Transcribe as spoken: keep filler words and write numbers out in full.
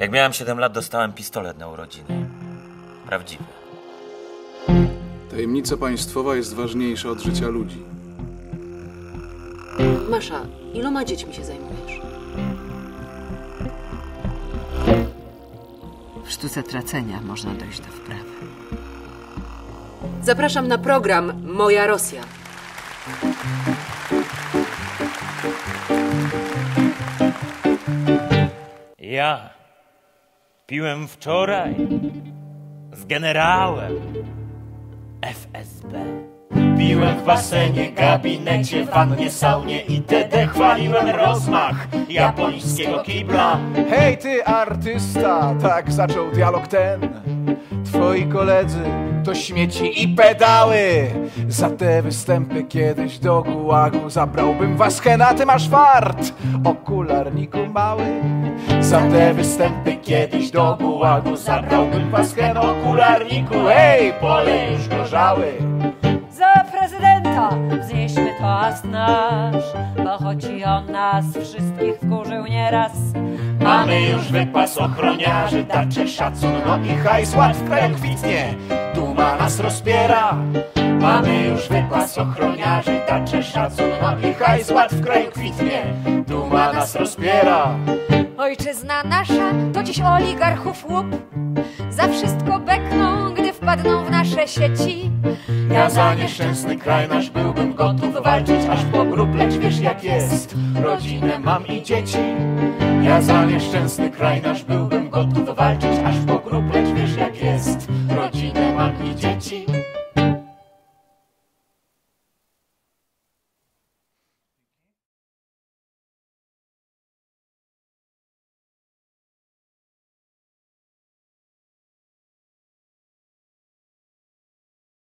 Jak miałem siedem lat, dostałem pistolet na urodziny. Prawdziwy. Tajemnica państwowa jest ważniejsza od życia ludzi. Masza, iloma dziećmi się zajmujesz? W sztuce tracenia można dojść do wprawy. Zapraszam na program Moja Rosja. Ja piłem wczoraj z generałem F S B. Piłem w basenie, gabinecie, wannie, saunie itd. Chwaliłem rozmach japońskiego kibla. Hej ty artysta, tak zaczął dialog ten. Twoi koledzy to śmieci i pedały. Za te występy kiedyś do gułagu zabrałbym was, Hena, ty masz fart, okularniku mały. Za te występy kiedyś do gułagu zabrałbym was, Hen, okularniku. Hej, pole już gorzały. Za prezydenta wznieśmy toast nasz, bo choć i on nas wszystkich wkurzył nieraz. Mamy już wypas ochroniarzy, tarcze, szacun, no i hajs, ład w kraju kwitnie, duma nas rozpiera. Mamy już wypas ochroniarzy, tarcze, szacun, no i hajs, ład w kraju kwitnie, duma nas rozpiera. Ojczyzna nasza to dziś oligarchów łup, za wszystko bekną, gdy wpadną w nasze sieci. Ja za nieszczęsny kraj nasz byłbym gotów walczyć aż po grób, lecz wiesz jak jest, rodzinę mam i dzieci. Ja za nieszczęsny kraj nasz byłbym gotów walczyć aż po grób, lecz wiesz jak jest,